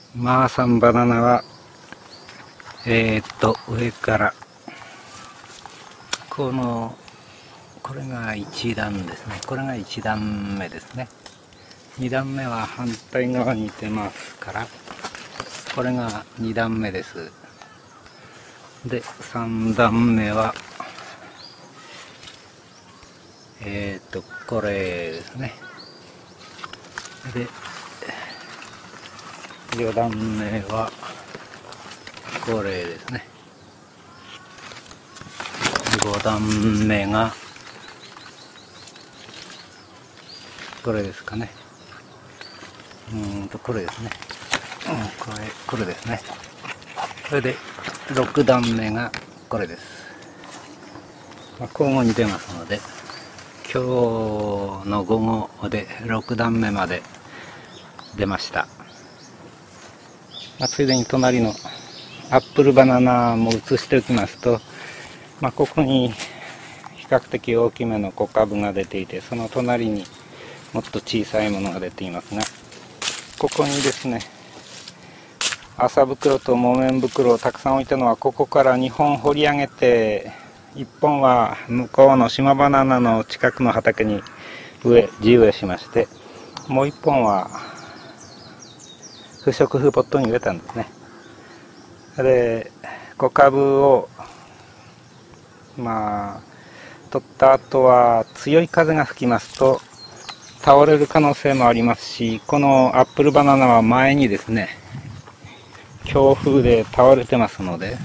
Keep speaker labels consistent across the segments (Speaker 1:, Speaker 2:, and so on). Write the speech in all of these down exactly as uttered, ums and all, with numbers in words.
Speaker 1: マーサンバナナはえー、っと上からこのこれがいち段ですね。これがいち段目ですね。に段目は反対側に出ますから、これがに段目です。でさん段目はえー、っとこれですね。でよ段目はこれですね。ご段目がこれですかね。うーんとこれですね。うん、これこれですね。それでろく段目がこれです。まあ、交互に出ますので、今日の午後でろく段目まで出ました。まあ、ついでに隣のアップルバナナも写しておきますと、まあ、ここに比較的大きめの小株が出ていて、その隣にもっと小さいものが出ていますが、ここにですね、麻袋と木綿袋をたくさん置いたのは、ここからにほん掘り上げて、いっぽんは向こうの島バナナの近くの畑に植え地植えしまして、もういっぽんは不織布ポットに植えたんですね。で小株をまあ取った後は強い風が吹きますと倒れる可能性もありますし、このアップルバナナは前にですね、強風で倒れてますので、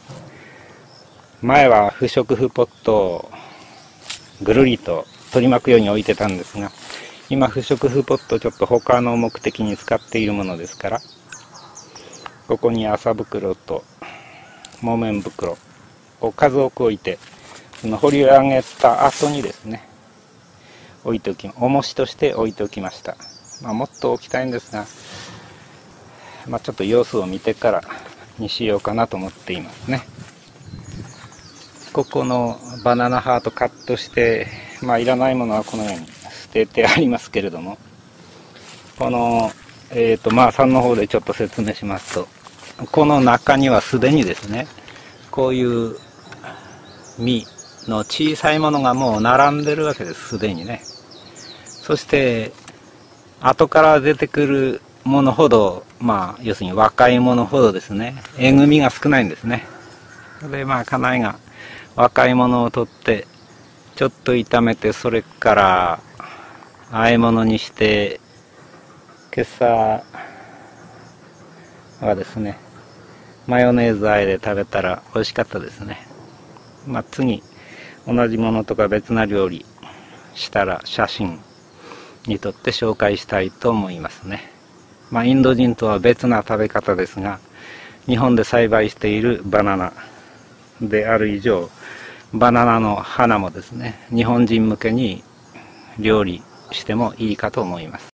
Speaker 1: 前は不織布ポットをぐるりと取り巻くように置いてたんですが、今不織布ポットちょっと他の目的に使っているものですから、ここに麻袋と木綿袋を数多く置いて、その掘り上げた後にですね、置いておき、重しとして置いておきました。まあ、もっと置きたいんですが、まあ、ちょっと様子を見てからにしようかなと思っていますね。ここのバナナハートカットして、まあ、いらないものはこのように捨ててありますけれども、この、えっと、まあ、さんの方でちょっと説明しますと、この中にはすでにですね、こういう実の小さいものがもう並んでるわけです、すでにね。そして後から出てくるものほど、まあ要するに若いものほどですね、えぐみが少ないんですね。でまあ家内が若いものを取ってちょっと炒めて、それから和え物にして、今朝はですねマヨネーズ和えで食べたら美味しかったですね。まあ、次同じものとか別な料理したら写真に撮って紹介したいと思いますね。まあ、インド人とは別な食べ方ですが、日本で栽培しているバナナである以上、バナナの花もですね、日本人向けに料理してもいいかと思います。